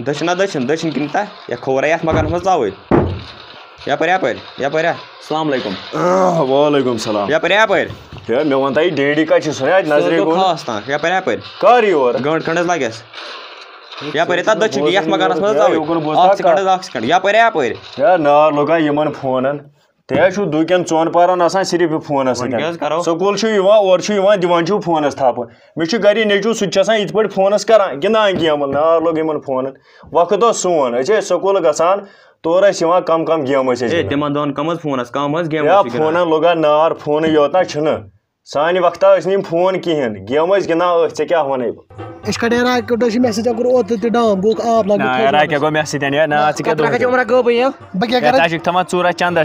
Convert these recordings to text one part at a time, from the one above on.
دشن کنتا یا کھورا یتھ مکانس مز ژاوٕے یپٲرۍ السلام علیکم وعلیکم السلام یپٲرۍ ہے مےٚ وَن تہٕ یہِ ڈیڈی کَتہِ چھُ سُہ نظرے گوٚو خاص تام یپٲرۍ کر یور گٲنٛٹہٕ کھنٛڈ حظ لگٮ۪س یپٲرۍ تتھ دٔچھِنۍ یتھ مکانس منٛز ژاوٕے اکھ سیکنڈ یپٲرۍ ہے نار لوٚگا یِمن فونن تُہۍ حظ چھُو دُکٮ۪ن ژۄن پہرن آسان صرف یہِ فونس سۭتۍ سکوٗل چھُو یِوان اورٕ چھُو یِوان دِوان چھُو فونس تھپہٕ مےٚ چھُ گرِ نیٚچوٗ سُہ تہِ چھُ آسان یِتھ پٲٹھۍ فونس کران گِنٛدان گیمہٕ نار لوٚگ یِمن فونن وقت اوس سون أسۍ ٲسۍ سکوٗل گژھان تورٕ ٲسۍ یِوان کم گیمہٕ ٲسۍ أسۍ تِمن دۄہن کم حظ فونس کم حظ گیم فونن لوٚگا نار فونٕے یوت نہ چھُنہٕ سانہِ وقتہٕ ٲسۍ نہٕ یِم فون کِہینۍ گیمہٕ ٲسۍ گِنٛدان أتھۍ ژےٚ کیٛاہ وَنَے بہٕ أسۍ کڑے راکٮ۪ٹ مےٚ سۭتۍ کوٚر اوترٕ تہِ ڈام گوٚو آب راکیا گوٚو مےٚ سۭتۍ ہے نا ژٕ کیٛاہ بہٕ کیٛاہ کرٕ ژٕ چھُکھ تھاوان ژوٗرا چندس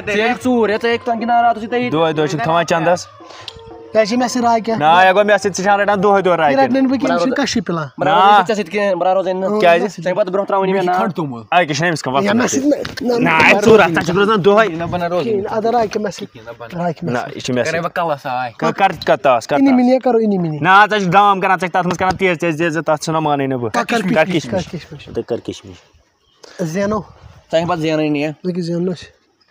دۄہے دۄہے چھُکھ تھاوان چندس کیٛازِ چھِ مےٚ سۭتۍ راکیا نا یہِ گوٚو مےٚ سۭتۍ ژٕ چھِ رٹان دۄہے دۄہے راکیا رٹنہٕ بہٕ کیٚنٛہہ چھُ کشی پِلان کیٛازِ أکِس چھُنہ أمِس کانٛہہ نا ژوٗرا ژٕ چھُکھ روزان دۄہے اَدٕ راکیا مےٚ سۭتۍ نہ یہِ چھُ مےٚ سۭتۍ کر تاس کر اِنی مِنی کرو اِنی مِنی نا ژٕ چھُکھ ڈام کران ژٕ چھُکھ تتھ منٛز کران تیز تیز تیز تتھ ژھٕنان مانٕے نہٕ بہٕ کر کِشمِش تہٕ کر کِشمِش زینو لیکن زینو أسۍ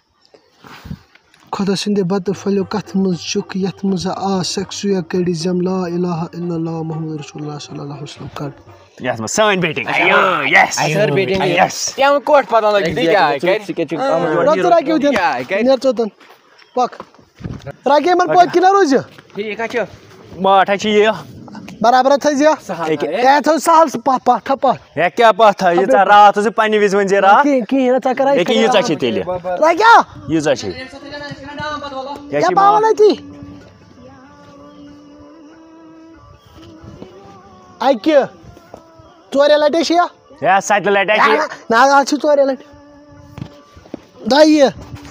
خۄدا سٕنٛدِ بتہٕ پھٔلِو کتھ منٛز چھُکھ یتھ منٛز آ سیٚکسُیا کٔڑِ زم لا اِلہ الا اللہ محمد رسول اللہ صلی اللہ علیہ وسلم کر یتھ منٛز سٲنۍ بیٹنگ نیر ژوٚتن پک راکیا یِمن پٔتۍ کِنۍ روزِ ماٹھ ہے چھِ یہِ برابر تھٲیزِ اے تھٲو سہل پتھ پتھ ہے کیٛاہ پتھ تھاو ییٖژاہ راتھ ژٕ پننہِ وِزِ ؤنۍ زِ راتھ کِہیٖنۍ نہٕ ژےٚ کرے ییٚکیٛاہ ییٖژاہ چھِ تیٚلہِ راکیا ییٖژاہ چھِ یا باوَن أتی اَکہِ ژورے لٹہِ چھِ یا ہے سَتہِ لٹہِ نہ آز چھِ ژورے لٹہِ دۄیہِ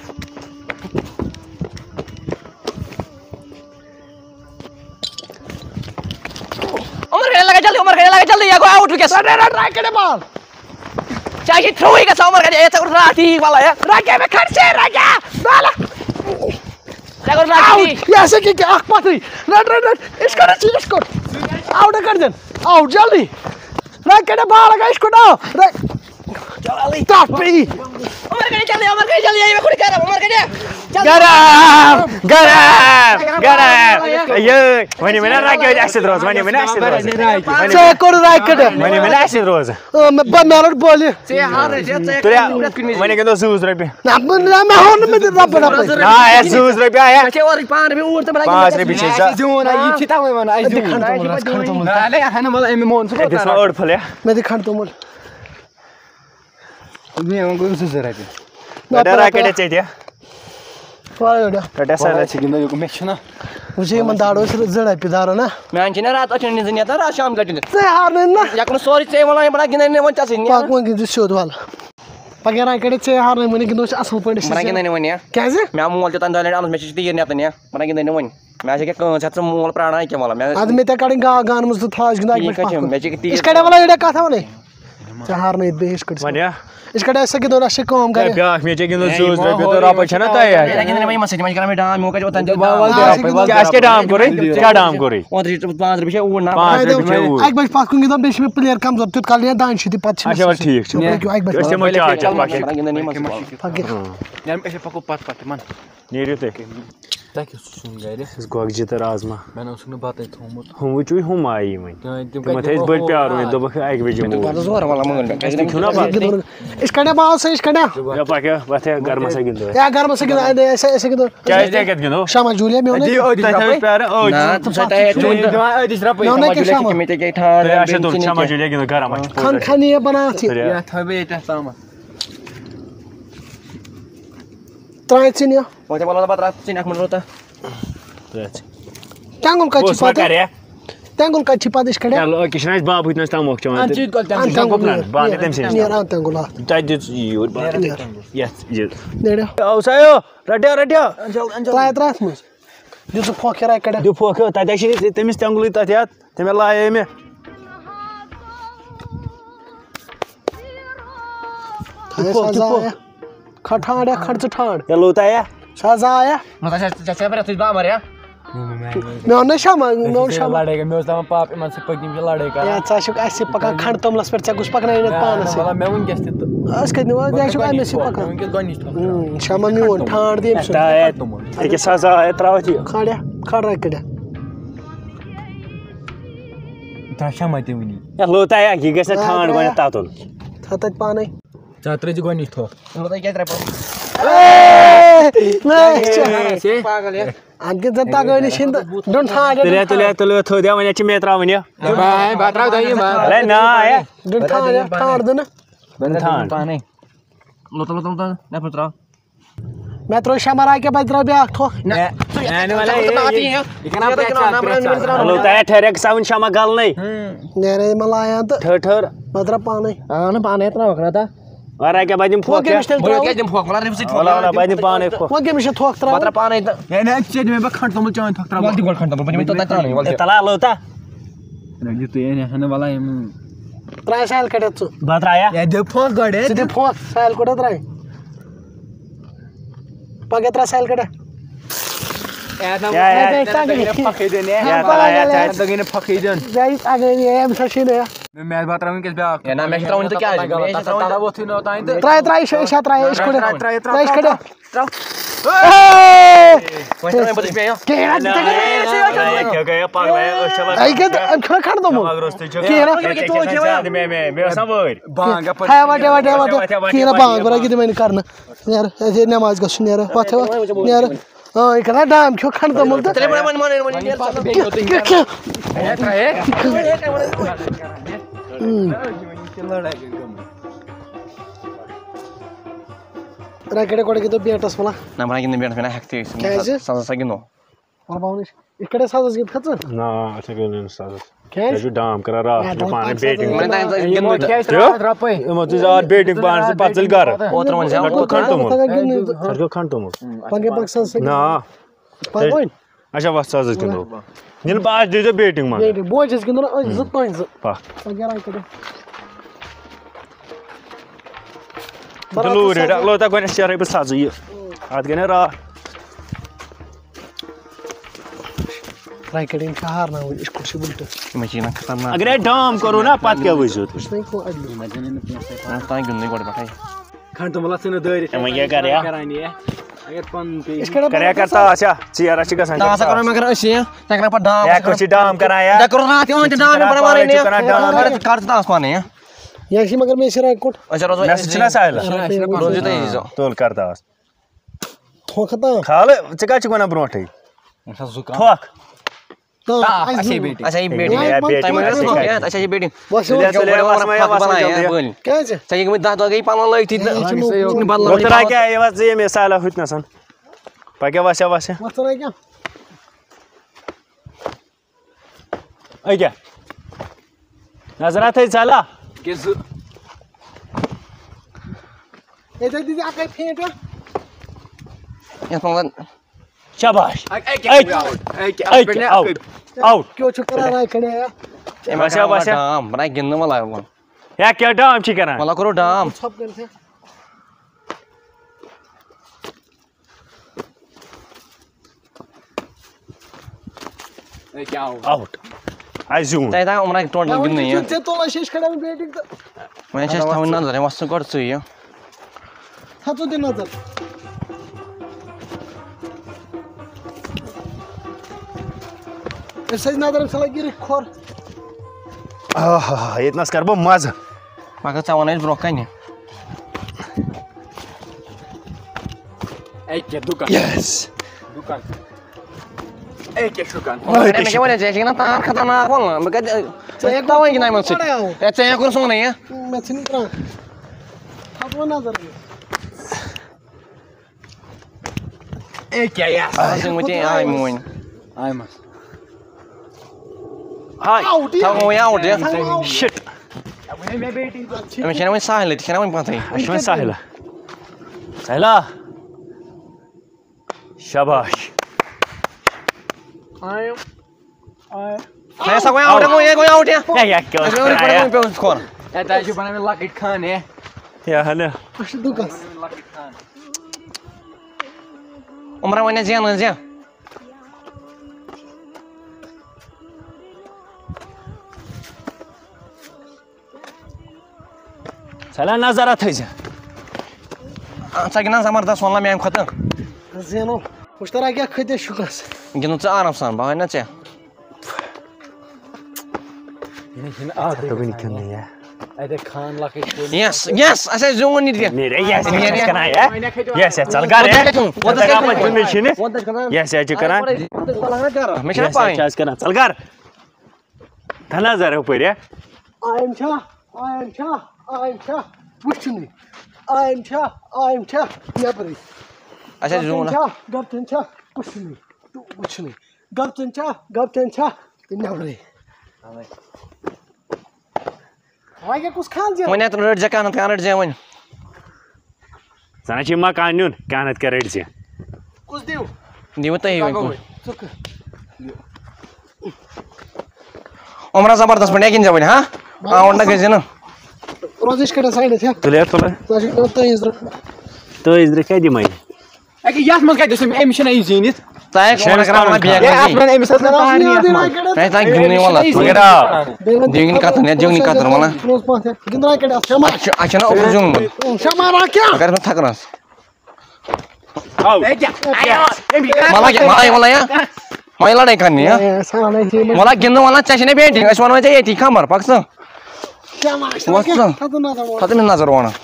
بال اکھ پتھٕے رٹ رٹ رٹ أسۍ کوٚر آوُٹ کر دِن آوُٹ جلدی راکیا نے بال لگا इसको डाल تتھ پی گرم گرم گرم یے ونی مےٚ نا راکیا اَسہِ سۭتۍ روز ونی مےٚ نا اَسہِ سۭتۍ روز ژےٚ کوٚر راکٹ ونی مےٚ نا اَسہِ سۭتۍ روز مےٚ روٚٹ بولہِ وۄنۍ گِنٛدو 2000 رۄپیہِ نہ مےٚ ہون نہٕ مےٚ رۄپہٕ رۄپَے نا ہے 2000 رۄپیہِ آیا 5 رۄپیہِ چھِ دِس مےٚ أڑ پھٔل مےٚ دِ کھنٛڈ توٚمُل راکٹ ژےٚ تہِ وٕچھ یِمن دارو أسۍ 2 رۄپیہِ دارو نا ژٕ ہارنٲے نہ پَک وۄنۍ گِنٛدِ سیوٚد وَلہٕ پگاہ راکٹ ژےٚ ہارنٲے وۄنۍ گِنٛدو أسۍ اَصٕل پٲٹھۍ کیٛازِ اَدٕ مےٚ تے کَڑٕنۍ گانہٕ منٛز تہٕ تھاو أسۍ گِنٛدو أسۍ کَڑے وَلہٕ أڑیا کَتھا وَنَے ژےٚ ہارنٲیِتھ بیٚیہِ أسۍ کٔڑۍ أسۍ کَڑے اَسہِ گِنٛدو اَسہِ چھِ کٲم کَرٕنۍ بیٛاکھ میچ گِنٛدو 200 رۄپیہِ تہٕ رۄپَے چھَنا تیار اَسہِ کیٛاہ ڈام کوٚرُے کیٛاہ ڈام کوٚرُے 5 رۄپیہِ چھِ اوٗرۍ اَکہِ بَجہِ پَتھ کُن گِنٛدو بیٚیہِ چھِ مےٚ پٕلیر کَمزور تیُتھ کال نیرِ دانہِ چھُ پَتہٕ اچھا وَلہٕ ٹھیٖک چھُ أسۍ دِمو نیٖرِو تُہۍ گۄگجہِ تہٕ رازما ہُم وٕچھوٕے ہُم آیی وۄنۍ تِمن تھٲے اَسہِ بٔڑۍ پیارُن وۄنۍ دوٚپُکھ 1 بجے کھیوٚو نا بَتہٕ أسۍ کَڑے بال سا أسۍ کَڑے پَکیا وَتھ ہے گرمَس ہے گِنٛدو یا گرمَس أسۍ گِنٛدو کیٛازِ تُہۍ کَتہِ گِنٛدو شامَس جوٗلیا مےٚ شامَس جوٗلیا گِنٛدو گرم کھنہِ بَناوَتھ ترٛایہِ ژِنہِ تٮ۪نٛگُل کَتہِ چھِ پَتہٕ تٮ۪نٛگُل کَتہِ چھِ پَتہٕ أسۍ کَڑے أکِس چھُنہٕ اَسہِ بابٕے نہٕ تَموکھ چٮ۪وان باقٕے تٔمۍ سٕے نیر اَن تٮ۪نٛگُل اَتھ تَتہِ دِژ یوٗر یَتھ نیرو اوسایو رَٹیو رَٹیو ترٛایہِ اَتھ منٛز دیُت ژٕ پھۄکھ راے کَڑے دِ پھۄکھ تَتہِ چھِ تٔمِس تٮ۪نٛگلٕے تَتھ یَتھ تٔمۍ لایے مےٚ ٹھانٛڈ یا کھڑ ژٕ ٹھانٛڈ لوٗتا یا سُہ حظ آیا مےٚ ووٚن نا شامن مےٚ ووٚن شامن لڑٲے مےٚ اوس دپان پاپ یِمن سۭتۍ پٔتِم چھِ لڑٲے کران یا ژٕ چھُکھ اَسہِ پکان کھنڈ توملس پٮ۪ٹھ ژےٚ گوٚژھ پکناوُن یتھ پانس سۭتۍ مےٚ وٕنکیٚس تہِ تہٕ أسۍ کتہِ نِوان ژےٚ چھُکھ اَمے سۭتۍ پکان وٕنکیٚس گۄڈنِچ شامن میون ٹھانڈ دِ أمۍ سُنٛد أکِس سزا ترٛاوَتھ یہِ کھاڑیا کھاڑ رَکٕڑیا ترٛا شمع تہِ وٕنی لوٚت یہِ گژھِ نہٕ ٹھانٛڈ گۄڈنٮ۪تھ تَتُن تھاو تَتہِ پانے ژٕ ترٛٲے زِ گۄڈنِچ تھوٚپ اَدٕ زن تگٲنی چھِنہٕ تہٕ ڈوٚن ٹھانڈ تُلِو تھٲوِو وۄنۍ چھِ مےٚ ترٛاوٕنۍ یہِ نا ڈوٚن ٹھانڈ ٹھانڈ دِنہٕ پانے مےٚ ترٛوو شمع راکیا بَتہِ ترٛاو بیٛاکھ تھوٚکھ لوٚت ٹھہرٮ۪کھ سا وٕنۍ شمع گلنٕے نیرے یِمن لاین تہٕ ٹھٔہر ٹھٔہر بہٕ ترٛاو پانے وۄنۍ کیٛاہ بہٕ دِمہٕ پھۄکھ کٔمِس تیٚلہِ ترٛاوُن بہٕ دِمہٕ پانے پھۄکھ وۄنۍ کٔمِس چھِ تھوٚکھ ترٛاوُن کھنڈ تومُل چٲنۍ تھوٚکھ ترٛاو تلا لوٚتا ترٛاے سایل کَڑٮ۪تھ ژٕ بہٕ ترٛایا پھۄکھ گۄڈٕ ژٕ دِ پھۄکھ سایل کوٗتاہ ترٛاوِ پگاہ ترٛاو سایل کَڑٮ۪تھ پھکھٕے دِنۍ أمِس حظ چھِی نہٕ مےٚ بہٕ ترٛاو وٕنکیٚس بیٛاکھ ووٚتھُے نہٕ اوٚتانۍ تہٕ ترٛاے ترٛاے أسۍ ترٛاے أسۍ کٔڑِتھ أسۍ کٔڑِتھ کھنڈ تومُل کِہیٖنۍ بانگ بَرا دِمے نہٕ کرنہٕ نیرٕ اَسے نٮ۪ماز گژھُن نیرٕ وۄتھ نیرٕ یہِ کران ڈام کھیوٚو کھنڈ تومُل تہٕ راکٮ۪ٹے گۄڈٕ گِنٛدو بیٹس وَلا کیٛازِ وَلہٕ یِتھ کٲٹھۍ سَزس گِنٛد کھٔژ کیٛازِ ڈام کران راتھ پانے بیٹنگ بیٹنگ پانس پتہٕ ژٔلۍ گرٕ کھنڈ تومُل نا اچھا وَتھ سازس گِنٛدو یِنہٕ بہٕ آز دیٖزیو بیٹنگ منٛز بوجس گِنٛدُن زٕ تۄہہِ زٕ دلوٗری لوٚتا گۄڈنٮ۪تھ شیرے بہٕ سزٕ یہِ اتھ گٔے نا راتھ راکٮ۪ٹ یِم چھِ ہارناوٕنۍ یِتھ کٲٹھۍ چھِ وٕلٹہٕ اگرے ڈام کوٚرو نا پتہٕ کیٛاہ وٕچھِو تُہۍ کھنڈ تومُل ژھٕنہٕ دٲرِتھ وۄنۍ کیٛاہ کریا أسۍ کریا کر تاس یا ژیرا چھِ گژھان یہِ کوٚت چھِ ڈام کران یا یا چھِ مگر مےٚ چھِ راکُٹ مےٚ سۭتۍ چھُنا ساحلہ تُل کر تاس تھوٚکھ تام کھالہٕ ژٕ کتہِ چھُکھ ونان برونٛٹھٕے تھوٚکھ مےٚ ساحلہ ہُتنس پکیا وسیا وسیا أکیٛاہ نظرا تھٲے ژَلا شاباش آوُٹ وسیا وسیا یا کیٛاہ ڈام چھِ کران آوُٹ اَسہِ زیوٗن ییٚتنس کرٕ بہٕ مزٕ برونٛہہ کنہِ ساحلہ تہِ چھَنا وۄنۍ پتہٕ اَسہِ چھِ وۄنۍ ساحلہ ساحلہ شاباش لۄکٕٹۍ خان عمرا وۄنۍ زینہٕ سلا نظر تھٲے زِ ژٕ گِنٛد حظ زبردست ووٚنلا مےٚ اَمہِ کھۄتہٕ زینو وٕچھتارا کیٛاہ کھٔتۍ أسۍ شُکرس گِنٛدُن ژٕ آرام سان بہٕ وَنہِ نا ژےٚ یس یس اَسہِ آسہِ زیوٗن یہِ تہِ مےٚ چھَنا پاے ژل گر تھا نظر ہُپٲرۍ آیم چھا وٕچھنٕے آیم چھا نٮ۪برٕے اَسہِ آسہِ زیوٗن گپچن چھا وٕچھنٕے گپچن چھا تہٕ نٮ۪برٕے وۄنۍ کیٛاہ کُس کھان زینہِ وۄنۍ اَتھ رٔٹۍ ژےٚ کانٛہہ نتہٕ رٔٹۍ ژےٚ وۄنۍ زن چھِ مکان نیُن کانٛہہ نتہٕ کیٛاہ رٔٹۍ زِ کُس دِیِو دِیِو تُہی وۄنۍ ژٕ کہٕ عمرا زبردست پٲٹھۍ گِنٛد ژےٚ وۄنۍ ہا آوُٹ نہ گٔژھۍ نہٕ روز أسۍ کڑان سایڈس ہا تُلہِ ژٕ چھُکھ دِوان تٲیٖز رۄپیہِ تٲیٖز درٛے کیٛاہ دِمے یتھ منٛز کتہِ أمِس چھِنہ یہِ زیٖنِتھ تۄہہِ کوٗر کران وۄنۍ بیگ أمِس ٲس نہٕ پہرنی یتھ منٛز تۄہہِ تۄہہِ گِنٛدنٕے وَلہ دِوٕنۍ کَتَن یَتھ دِوٕنۍ کَتَن وَلہ روز 5 گِنٛدراے کڑِ اَتھ شما اَسہِ چھُنہ اوٚکُن زیوٗنمُت شمارا کیٛاہ اگر مےٚ تھکرس وَلہ یا وۄنۍ لڑٲے کرنی ہا وَلہ گِنٛدنہٕ وَلہ ژےٚ چھےٚ بیٹِنٛگ أسۍ وَنوے ژےٚ ییٚتی خبر پَک ژٕ وَس ژٕ تھاو تٔمِس نظر وَنان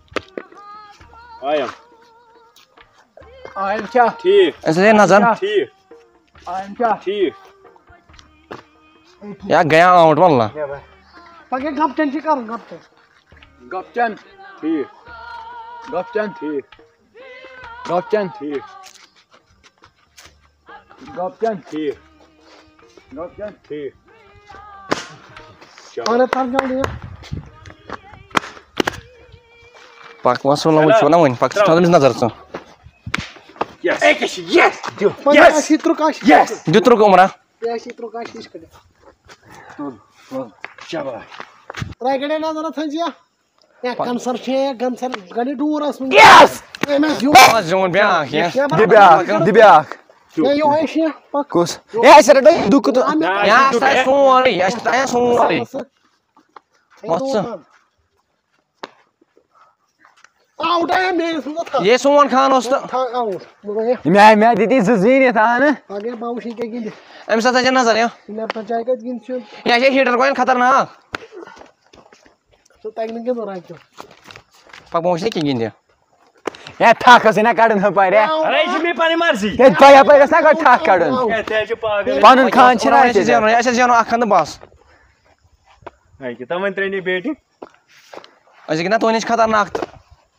ٹھیٖک أسۍ ہے نظر ٹھیٖک یا گیا آوُٹ وَلہ پگاہ گپچن چھِ کرُن گپچن ٹھیٖک اہن تھر جلدی پَک وَس وَلہ وٕچھ وَنہ وۄنۍ پَک ژٕ تھاو تٔمِس نظر ژٕ پگاہ 80 دیُترُکھ عمرا 80 یہِ کڑِ ترٛاے کڑے نظر تھٲیزِ یا کَنسر چھِ گنسر گڑِ ڈوٗر ٲسمٕژ زیوٗن بیٛاکھ یا یِہوے چھِ پَک کُس یا اَسہِ آسہِ سورُے اَسہِ آسہِ سورُے وَس ژٕ آوُٹ آیا میٲنِس منٛز یے سون خان اوس تہٕ آوُٹ مےٚ دِتی زٕ زیٖنِتھ اہنہٕ پگاہ باوُش یہِ کیٛاہ گِنٛدِ أمِس ہسا چھِ نظر یا نیٚبر جایہِ کَتہِ گِنٛدِ چھُ یہِ چھِ ہیٖٹر گوٚین خطرناک سُہ تَگہِ نہٕ گِنٛدُن راکیو پَک بہٕ وٕچھِ نہٕ کیٚنٛہہ گِنٛدِ تھکھ ٲسٕے نہ کڑُن ہُپٲرۍ یہِ چھِ مےٚ پنٕنۍ مرضی تۄہہِ یپٲرۍ ٲس نہ گۄڈٕ تھکھ کڑُن پنُن خان چھُنہ اَسہِ زینُن اَسہِ زینُن اکھ کھنٛڈ بس تمن ترٛٲنی بیٹِنٛگ أسۍ گِنٛدان تُہۍ نِش خطرناک تہٕ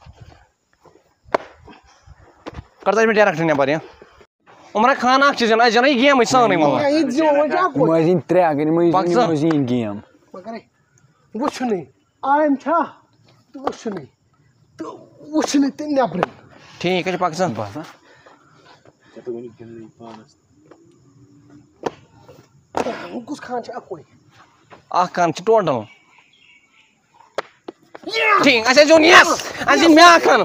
کر ژٕ مےٚ ڈایریکٹ نٮ۪بر یا عمرا خان اکھ چھِ زینُن اَسہِ زینو یہِ گیمٕے سٲنٕے وَلہ یہِ تہِ زیوٗن وۄنۍ چھِ اَکُے یِمو زیٖنۍ 3 اگر یِمو زیٖنۍ گیم مگرے وٕچھنٕے آیم چھا تہٕ وٕچھنٕے تہٕ نٮ۪برٕ ٹھیٖک حظ چھُ پَک ژٕ کُس خان چھِ اَکُے اکھ کھان چھِ ٹوٹل ٹھیٖک اَسہِ زیوٗن یس اَسہِ زیٖنۍ بیٛاکھ کھان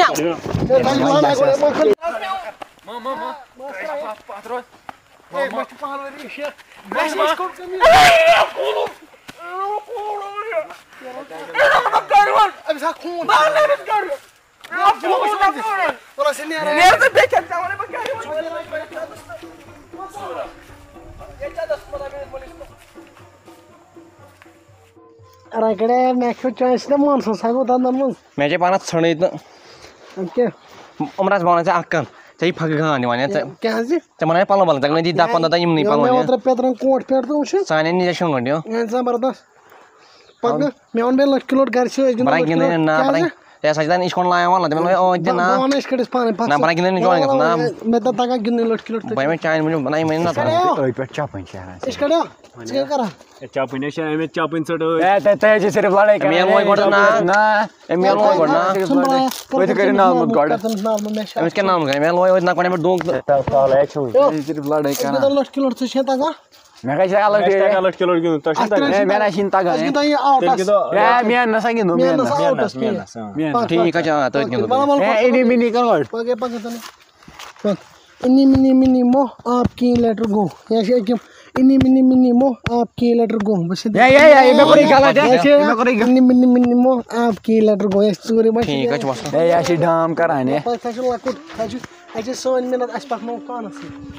راکڑے مےٚ کھیوٚو چانسہِ نہ مانسن سا گوٚو دنٛدن منٛز مےٚ چھے پانس ژھٕنٕے تہٕ کیٛاہ عمرس بہٕ وَنَے ژےٚ اکھ کَتھ ژےٚ یہِ پھکہٕ گان دِوان ژےٚ کیٛاہ حظ ژےٚ بَناوے پَلو وَلہٕ ژےٚ گٔے دی 10-15 دۄہ یِمنٕے مےٚ پَلوَن اوترٕ پیترن کوٹ پٮ۪ٹھ تہٕ وٕچھ سانٮ۪ن نِجے شونٛگَن یو زبردست پگاہ مےٚ ووٚن بیٚیہِ لٔٹھۍ کِلوٹ گرِ چھِ أسۍ بَرا گِنٛدٕے نہٕ نا بَرا یہِ ہسا چھِ تَتہِ نِش کُن لاین وَلہٕ تِمن ٲدۍ دِ نا وَن أسۍ کٔڑِس پانے نہ بَرا گِنٛدٕے نہٕ جوین گژھُن نا مےٚ دوٚپ تگان گِنٛدنٕے لٔٹھۍ کِلوٹ بہٕ مےٚ چانہِ موٗجوٗب بَناے مےٚ نہ أتھۍ پٮ۪ٹھ چپٕنۍ چھِ أسۍ کڑیو ژٕ کیٛاہ کران چپٕنۍ حظ چھِ أمِس چپٕنۍ ژٔٹ تۄہہِ حظ چھِ صرف لڑٲے مےٚ لوگ گۄڈٕ نا أمۍ مےٚ لوگ گۄڈٕ نا تُہۍ کٔرِو نالمُت گۄڈٕ أمِس کیٛاہ نام گٔے مےٚ لوگ ٲدۍ نَکوڑ مےٚ ڈوٚنٛگ تہٕ صرف لڑٲے کران لٔٹھۍ کِلوٹ ژٕ چھے تگان مےٚ کَتہِ چھِ الگ لٔٹھ کِلوٹ گِنٛدُن تۄہہِ چھُو تگان مےٚ نہ چھِنہٕ تگان أسۍ گِنٛدان یہِ آوٹس مین نسا گِنٛدو مین آوٹس ٹھیٖک حظ چھُ آ تٔتھۍ گِنٛدو اِنی مِنی کر گۄڈٕ پگاہ پگاہ اِنی مِنی مِنی مو آپ کی لیٹر گو یا چھِ أکِم इन्नी मिन्नी मिन्नी मो आपकी लेटर गो बस मैं कोई गलत है मैं कोई इन्नी मिन्नी मिन्नी मो आपकी लेटर गो ये चोरी बस ठीक है बस या शी डाम कराने ताजु लकुट ताजु ऐसे सोन मिनट अस पक नो पानस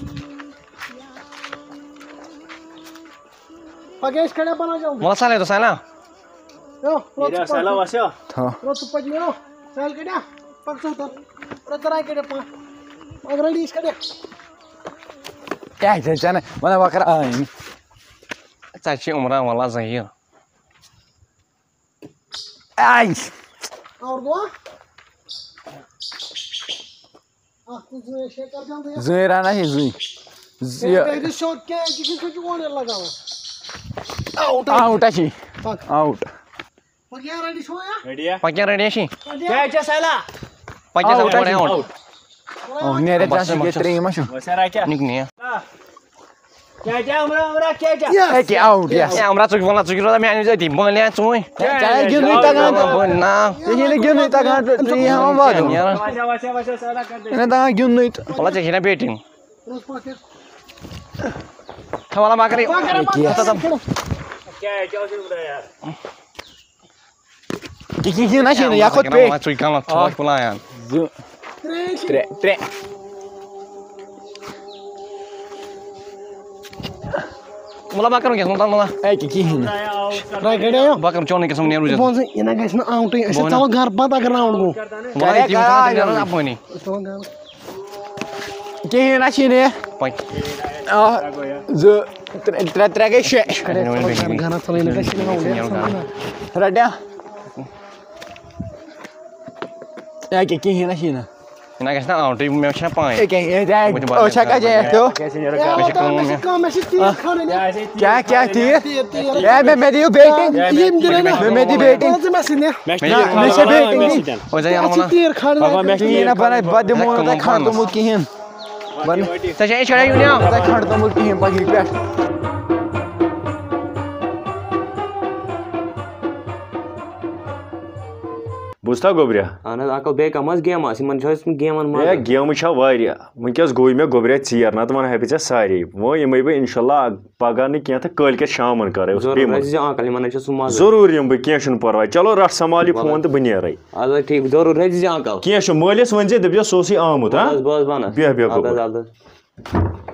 पगेश खड़ा बना जाओ मला साला तो साला यो मेरा साला वास्या रो तू पज लो चल केड्या पक चौतर रो तराय केड्या पा अगर लीस केड्या या जाना मला वकरा चाची उमरा मला जाहीर आई और गो तू जो शेकर जान दे जुरा नहीं जुई ये शॉट के किसी को होने लगा आउट आउट अशी आउट पग्या रेडी शो या रेडी है पक्या रेडी अशी क्या साला पक्या Out, साला out oh nere tashi ke tre mashu वास्या राजा निघणे क्या हमरा क्या eki out yes या हमरा चुकी बोला चुकी रोदा मी आणि जाती बोलल्या चुई Cara gini tagan बोलना ini gini tagan tri ham badu वास्या साला कर दे ini tagan gini मला चेकिना बेटिंग रोज पॉकेट थांबला माकरी क्या उधर यार Iki gini sih ya kot pe मला चुकी काला थोडा पुला यार tre tre मला बाकर घ्या म्हणता मला eki gini राय केड्या यो बाकर चोने के सामने रुजा बोन से इना गाइस ना आउट है ऐसे चलो घर बात अगर राउंड को मला टीम का यार आपणी चलो घर gini sih ne pi zu tre tre ke she गाना चलो इना गाइस ना round rada eki gini sih na ina gasna out मी अच्छा पाय eki oh chaka je tu काम ऐसे तीर खाने ने क्या तीर ya मैं दियो बेटिंग ये मेरे ना मैं दी बेटिंग मैं से ने मैं से बेटिंग ओ जाय ऐसे मला तीर खाने Kihina bana bade mo da khardo mu kihin. Bana त्याच्या इशारा येऊन या da khardo mu kihin pagi pet. बुझता गोबरिया اہن حظ اکل بیٚیہِ کم حظ گیم آسہِ یِمن چھُ اَسہِ گیمن ہے منٛز گیمہٕ چھےٚ واریاہ وٕنکٮ۪س گوٚو مےٚ گوٚبریا ژیر نتہٕ وَنہٕ ہا بہٕ ژےٚ سارے وۄنۍ یِمے بہٕ اِنشاءاللہ پگاہ نہٕ کینٛہہ تہٕ کٲلۍکٮ۪تھ شامن کرے ضروٗر ٲسۍ زِ اکل یِمن حظ چھُ سُہ مزٕ ضروٗر یِمہٕ بہٕ کینٛہہ چھُنہٕ پرواے چلو رٹھ سنبھال یہِ فون تہٕ بہٕ نیرے اَدٕ حظ ٹھیٖک ضروٗر ٲسۍ زِ اکل کینٛہہ چھُ مٲلِس ؤنۍ زِ دٔپۍزِ سُہ اوسُے آمُت ہاں بہٕ حظ ونہٕ بیٚہہ بیٚہہ اَدٕ حظ گوٚبُر اَدٕ حظ